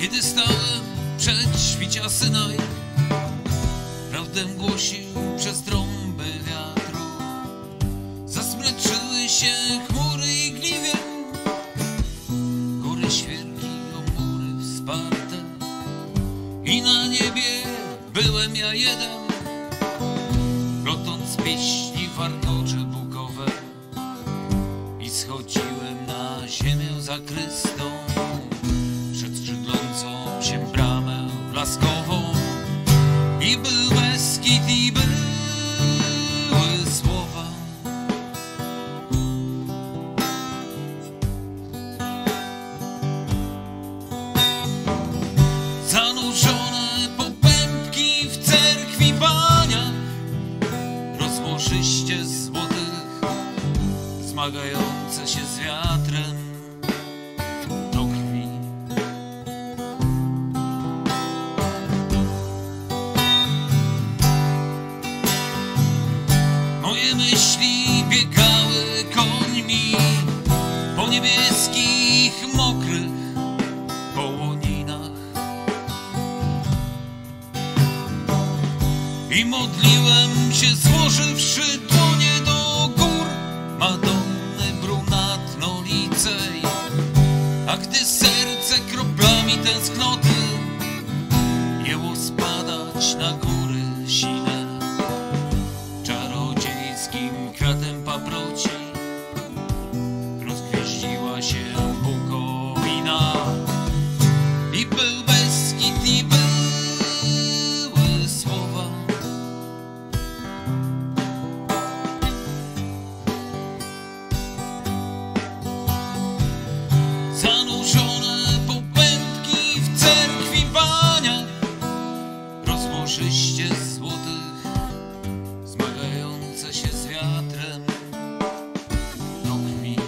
Kiedy stałem przed świcia Synaj, prawdę głosił przez trąby wiatru. Zasmleczyły się chmury i gliwie, góry świerki o mury wsparte. I na niebie byłem ja jeden, plotąc pieśni warkocze bukowe. I schodziłem na ziemię zakrystą, przed skrzydlącą się bramę blaskową. I był Beskid, i były słowa. Zanurzone popępki w cerkwi baniach, rozłożyście złotych, zmagające się z wiatrem do krwi. Moje myśli biegały końmi po niebieskich, mokrych połoninach i modliłem się, złożywszy dłonie do gór Madonny brunatnolicej. A gdy serce kroplami tęsknoty jęło spadać na góry sine, czarodziejskim kwiatem paproci rozgwieździła się bukowina. I był Beskid, i były słowa. Zanurzone popędki w cerkwi baniach, rozłożyście złotych, zmagające się z wiatrem do krwi.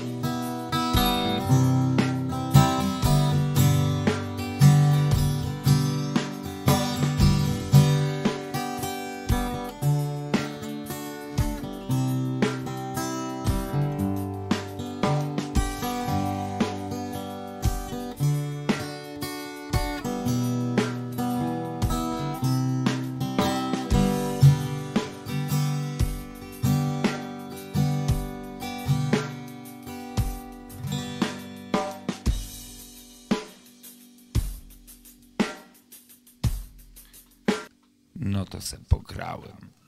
No to se pograłem.